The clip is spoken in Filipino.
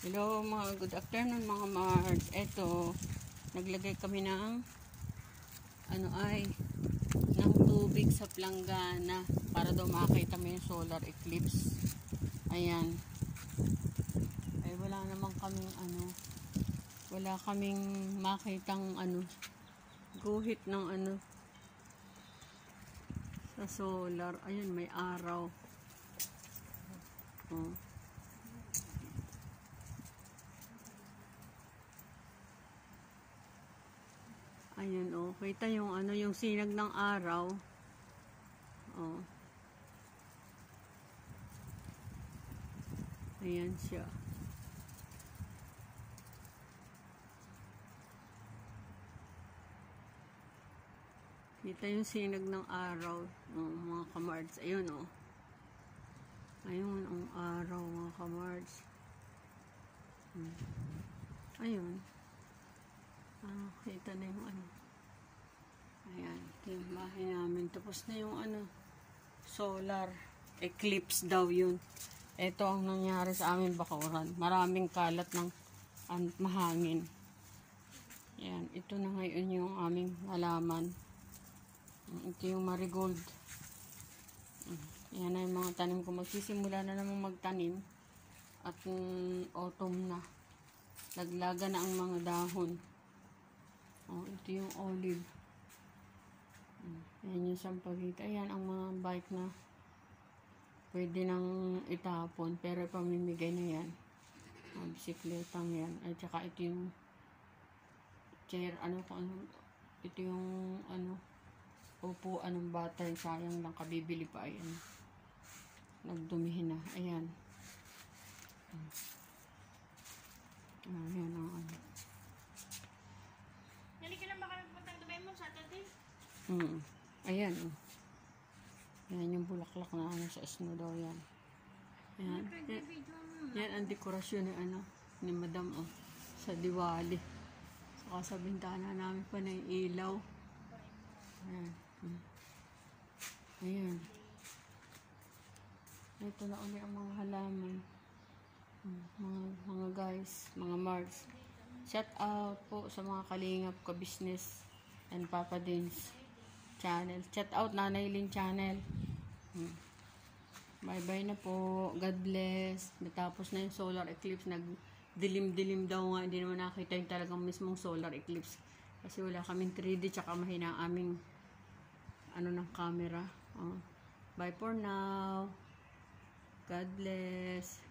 Hello mga good afternoon mga Mars. Eto, naglagay kami ng ng tubig sa planggana para daw makita mo yung solar eclipse. Ayan. Ay wala naman kaming wala kaming makitang guhit ng sa solar. Ayun, may araw. Oh. Ayan, oh. Kita yung yung sinag ng araw. Oh. Ayan siya. Kita yung sinag ng araw. Oh, mga kamards. Ayun, oh. Ayun, ang araw, mga kamards. Ayun. Kita na yung Ayan, ito yung bahay namin. Tapos na yung solar eclipse daw yun. Ito ang nangyari sa amin bakuran. Maraming kalat ng mahangin. Ayan, ito na ngayon yung aming halaman. Ito yung marigold. Ayan na yung mga tanim ko. Magsisimula na namang magtanim. At autumn na. Laglaga na ang mga dahon. Oh, ito yung olive. Ayan yung sampagita. Ayan ang mga bike na pwede nang itapon. Pero pamimigay na yan. Bisikletang yan. At saka ito yung chair. Ito yung upuan ng bata. Sayang lang kabibili pa. Ayan. Nagdumihin na. Ayan. Ayan ang Nali ka lang baka nagpuntang Dubai mo Saturday? Ayan, oh. Yan yung bulaklak na sa snow daw yan. Ayan. Yan ang dekorasyon ni Madam, oh. Sa Diwali. Saka sa bintana namin pa na yung ilaw. Ayan. Ayan. Ito na ulit ang mga halaman. Mga guys, mga Mars. Shout out po sa mga kalingap ko business and Papa Dins channel. Shout out Nanay Lin channel. Bye bye na po. God bless. Natapos na yung solar eclipse. Nagdilim-dilim daw nga. Hindi naman nakita yung talagang mismong solar eclipse. Kasi wala kaming 3D tsaka mahina ang aming ng camera. Bye for now. God bless.